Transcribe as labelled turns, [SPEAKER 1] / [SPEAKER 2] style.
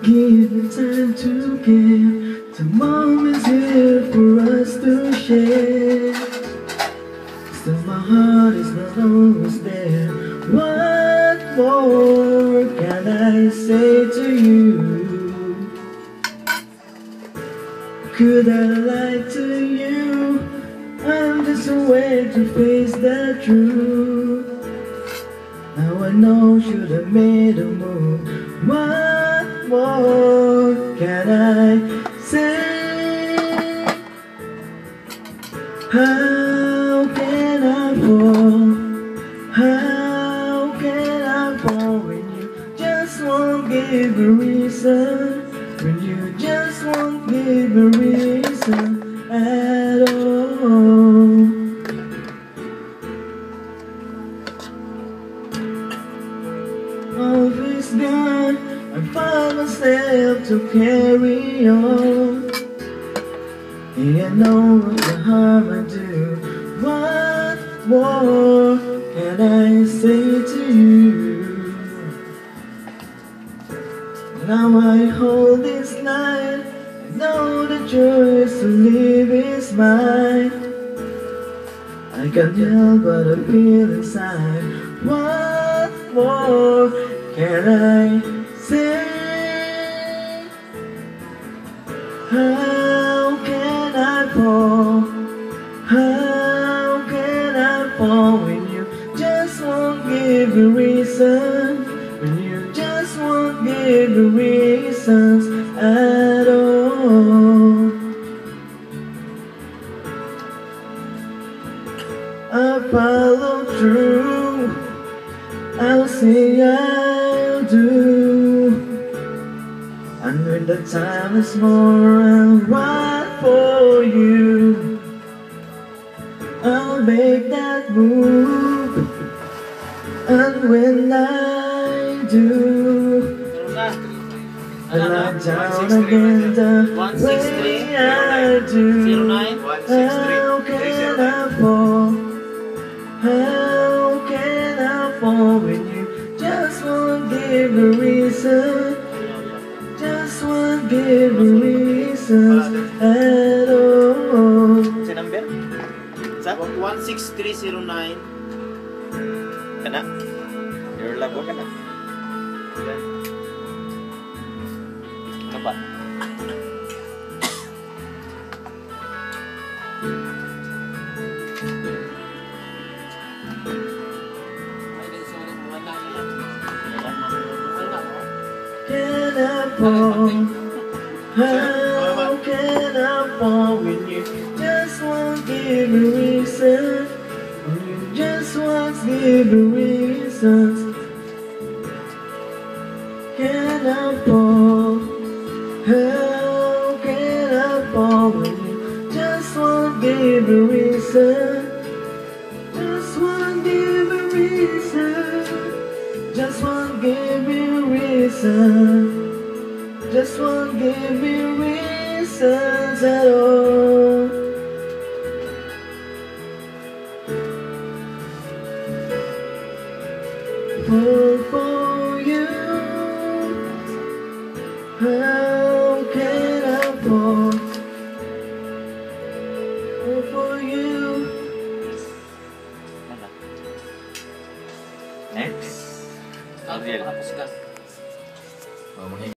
[SPEAKER 1] Give the time to give. The moment's here for us to share. Still my heart is not always there. What more can I say to you? Could I lie to you? I'm just a way to face the truth. Now I know should have made a move. What more can I say? How can I fall? How can I fall when you just won't give a reason? When you just won't give a reason at all. All is gone, I find myself to carry on. And I know the harm I do. What more can I say to you? Now I hold this line. I know the choice to live is mine. I can't help but I feel inside. What more can I say? How can I fall? How can I fall when you just won't give a reason? When you just won't give the reasons at all. I follow through, I'll say I'll do. And when the time is more, I'll ride for you. I'll make that move. And when I do, I lie down again the way I do. How can I fall? How can I fall when you just won't give a reason? Just won't give a reason at all.
[SPEAKER 2] Sa number? Sa 16309. Kana? Your labo ka na. Ano ba?
[SPEAKER 1] Can I fall? How can I fall when you just won't give a reason? When you just won't give a reason? Can I fall? How can I fall when you just won't give a reason? Just won't give a reason. Just won't give me a reason. Just won't give me reasons at all. For you, how can I fall? For you.
[SPEAKER 2] Next.
[SPEAKER 3] Tapos ka.